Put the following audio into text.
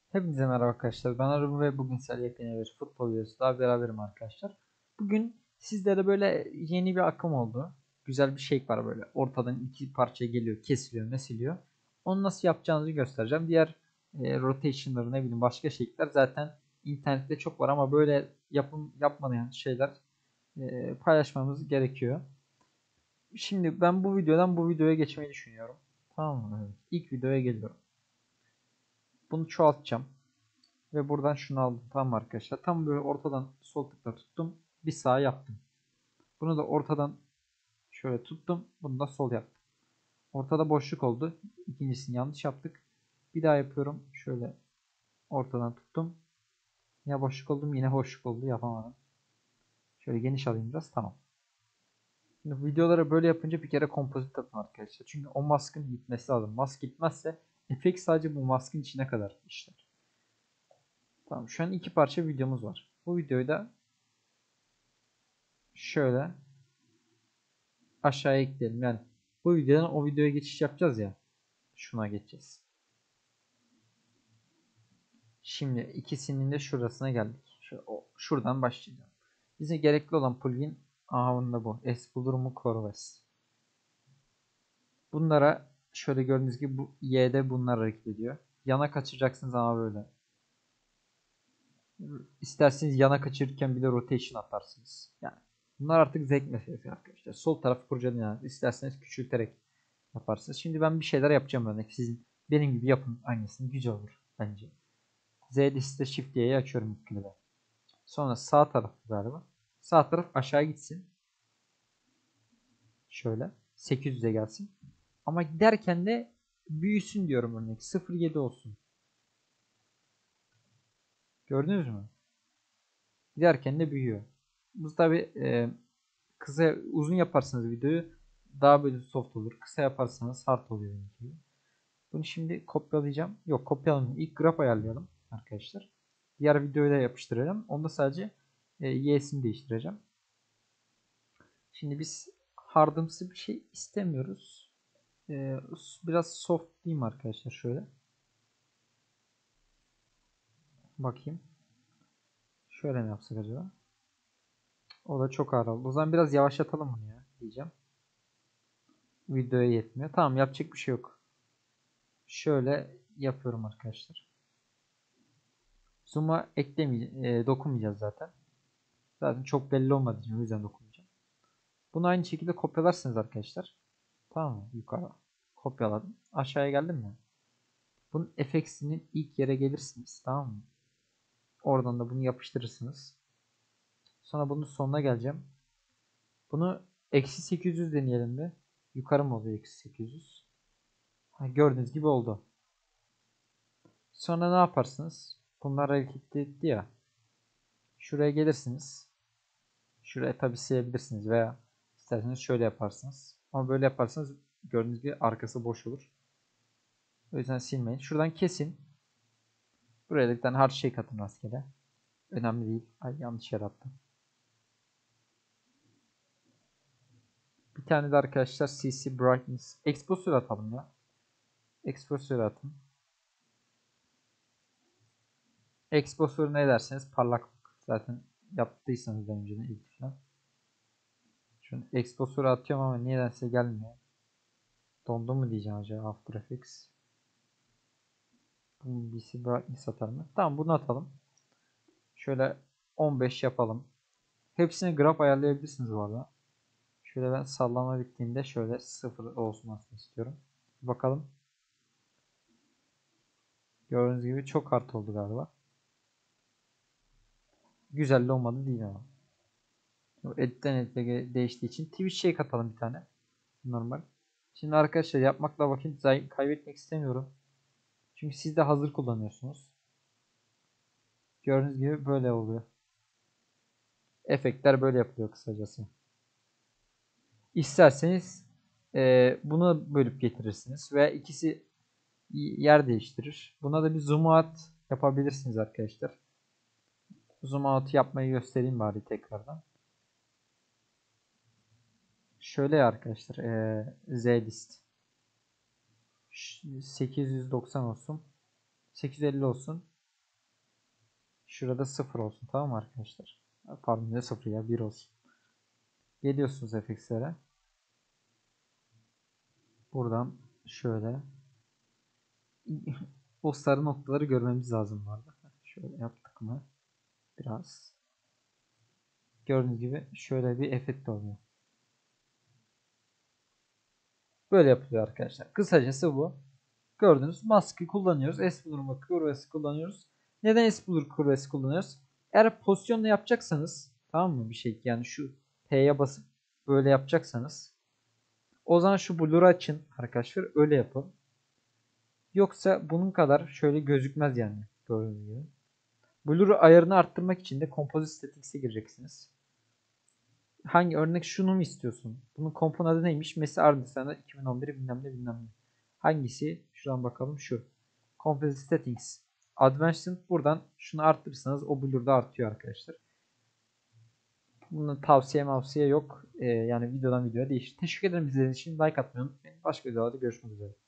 Hepinize merhaba arkadaşlar. Ben Arun ve bugün sizlerle yepyeni bir futbol videosu daha beraberim arkadaşlar. Bugün sizlere böyle yeni bir akım oldu. Güzel bir şey var böyle. Ortadan iki parça geliyor, kesiliyor, mesiliyor. Onu nasıl yapacağınızı göstereceğim. Diğer rotation'ları ne bileyim başka şeyler zaten internette çok var ama böyle yapmayan şeyler paylaşmamız gerekiyor. Şimdi ben bu videodan bu videoya geçmeyi düşünüyorum. Tamam mı? Evet. İlk videoya geliyorum. Bunu çoğaltacağım. Ve buradan şunu aldım. Tamam arkadaşlar. Tam böyle ortadan sol tıkla tuttum. Bir sağ yaptım. Bunu da ortadan şöyle tuttum. Bunu da sol yaptım. Ortada boşluk oldu. İkincisini yanlış yaptık. Bir daha yapıyorum. Şöyle ortadan tuttum. Yine boşluk oldum. Yine boşluk oldu. Yapamadım. Şöyle geniş alayım biraz. Tamam. Şimdi videoları böyle yapınca bir kere kompozit atın arkadaşlar. Çünkü o maskın gitmesi lazım. Mask gitmezse efekt sadece bu maskın içine kadar işler. Tamam. Şu an iki parça videomuz var. Bu videoyu da şöyle aşağıya ekleyelim. Yani bu videodan o videoya geçiş yapacağız ya. Şuna geçeceğiz. Şimdi ikisinin de şurasına geldik. Şuradan başlayacağım. Bize gerekli olan plugin aha bu. Explorer mu CoreOS. Bunlara şöyle gördüğünüz gibi bu Y'de bunlar hareket ediyor. Yana kaçıracaksınız ama böyle. İsterseniz yana kaçırırken bile rotation atarsınız. Yani bunlar artık zevk meselesi arkadaşlar. Sol tarafı kurcalayın. İsterseniz küçülterek yaparsınız. Şimdi ben bir şeyler yapacağım örnek. Sizin benim gibi yapın aynısını. Güzel olur bence. Z liste Shift Y'yi açıyorum ilk kere. Sonra sağ taraf galiba. Sağ taraf aşağı gitsin. Şöyle. 800'e gelsin. Ama giderken de büyüsün diyorum örnek. 0,7 olsun. Gördünüz mü? Giderken de büyüyor. Bu tabi kısa uzun yaparsanız videoyu daha böyle soft olur. Kısa yaparsanız hard oluyor. Bunu şimdi kopyalayacağım. Yok kopyalamıyorum. İlk graf ayarlayalım arkadaşlar. Diğer videoya da yapıştıracağım. Onda sadece y'sini değiştireceğim. Şimdi biz hardımsı bir şey istemiyoruz. E, Biraz soft diyeyim arkadaşlar şöyle. Bakayım. Şöyle mi yapsak acaba? O da çok ağır oldu. O zaman biraz yavaşlatalım bunu ya diyeceğim. Videoya yetmiyor. Tamam yapacak bir şey yok. Şöyle yapıyorum arkadaşlar. Zoom'a dokunmayacağız zaten. Zaten çok belli olmadığı için o yüzden dokunmayacağım. Bunu aynı şekilde kopyalarsınız arkadaşlar. Tamam mı? Yukarı kopyaladım. Aşağıya geldim mi? Bunun FX'inin ilk yere gelirsiniz. Tamam mı? Oradan da bunu yapıştırırsınız. Sonra bunun sonuna geleceğim. Bunu eksi 800 deneyelim bir. Yukarı mı oluyor eksi 800? Ha, gördüğünüz gibi oldu. Sonra ne yaparsınız? Bunlar hareket etti ya. Şuraya gelirsiniz. Şuraya tabi silebilirsiniz veya isterseniz şöyle yaparsınız. Ama böyle yaparsanız gördüğünüz gibi arkası boş olur. O yüzden silmeyin. Şuradan kesin. Buraya da bir tane hard şey katın rastgele. Önemli değil. Ay yanlış yer attım. Bir tane de arkadaşlar CC Brightness. Exposure atalım ya. Exposure atın. Exposure ne derseniz parlaklık. Zaten yaptıysanız daha önceden ilk falan. Şunu Exposure atıyorum ama nedense gelmiyor. Dondu mu diyeceğim acaba After Effects. Bu CC Brightness atar mı? Tamam bunu atalım. Şöyle 15 yapalım. Hepsini graf ayarlayabilirsiniz bu arada. Şöyle ben sallama bittiğinde şöyle 0 olsun aslında istiyorum. Bakalım. Gördüğünüz gibi çok hard oldu galiba. Güzel de olmadı değil ama. Editten edite değiştiği için Twitch şey katalım bir tane. Normal. Şimdi arkadaşlar yapmakla vakit kaybetmek istemiyorum. Çünkü siz de hazır kullanıyorsunuz. Gördüğünüz gibi böyle oluyor. Efektler böyle yapılıyor kısacası. İsterseniz bunu bölüp getirirsiniz. Veya ikisi yer değiştirir. Buna da bir zoom out yapabilirsiniz arkadaşlar. Zoom out yapmayı göstereyim bari tekrardan. Şöyle arkadaşlar Z list 890 olsun. 850 olsun. Şurada 0 olsun, tamam mı arkadaşlar? Pardon, ne 0 ya, 1 olsun. Geliyorsunuz FX'lere. Buradan şöyle o sarı noktaları görmemiz lazım bu arada. Şöyle yaptık mı? Biraz. Gördüğünüz gibi şöyle bir efekt oluyor. Böyle yapılıyor arkadaşlar. Kısacası bu. Gördünüz, maske kullanıyoruz. S-Blur kurvesi kullanıyoruz. Neden S-Blur kurvesi kullanıyoruz? Eğer pozisyonla yapacaksanız, tamam mı, bir şey yani şu P'ye basıp böyle yapacaksanız, o zaman şu blur'u açın arkadaşlar, öyle yapın. Yoksa bunun kadar şöyle gözükmez yani, gördüğünüz gibi. Blur ayarını arttırmak için de Composite Settings'e gireceksiniz. Hangi örnek, şunu mu istiyorsun? Bunun kompon adı neymiş? Mesela Ardisan'da 2011 bilmem ne bilmem ne. Hangisi? Şuradan bakalım, şu. Composite Settings. Advanced, buradan şunu arttırırsanız o blur da artıyor arkadaşlar. Bunun tavsiye yok. Yani videodan videoya değişir. Teşekkür ederim izlediğiniz için. Like atmayı unutmayın. Başka videolarda görüşmek üzere.